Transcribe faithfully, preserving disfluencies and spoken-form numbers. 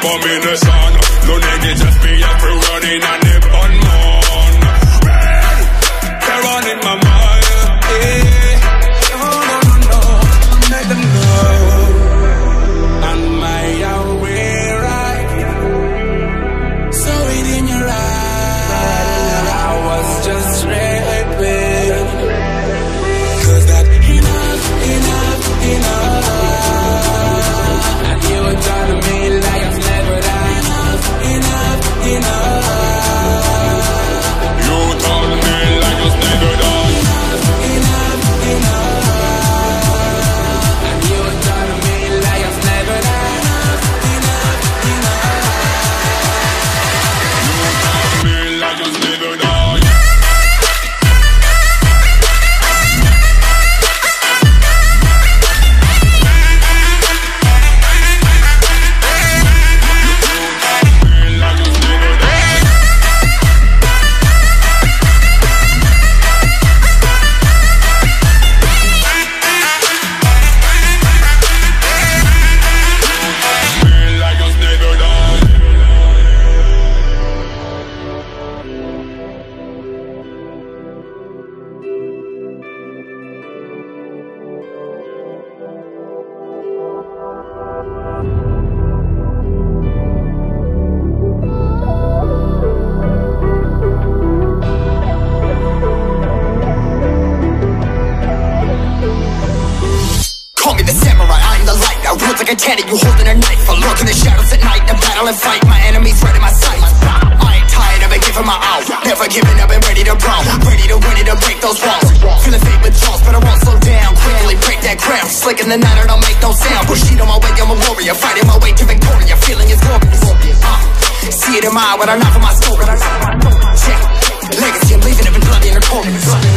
combination. No negatives, me up running and the fun man. They're running my mind. Yeah. No, no, no, no. Let them know. And my way right. So it in your eyes. I was just raping. Cause that enough, enough, enough. And you were telling me like I've never done. Enough, enough, enough. You told me like I've never done. Enough, enough, enough. And you were telling me like I've never done. Enough, enough, enough. You told me like I've never done. You holding a knife, I lurk in the shadows at night. I battle and fight, my enemies right in my sight. I ain't tired, I've been giving my all. Never giving up and ready to brawl. Ready to win it and break those walls. Feeling fate with jaws, but I won't slow down. Quickly break that ground. Slick in the night, I don't make no sound. Push it on my way, I'm a warrior. Fighting my way to victoria. Feeling is glorious. uh, See it in my eye when I knock on my story. Check, legacy, I'm leaving it in bloody in the corners.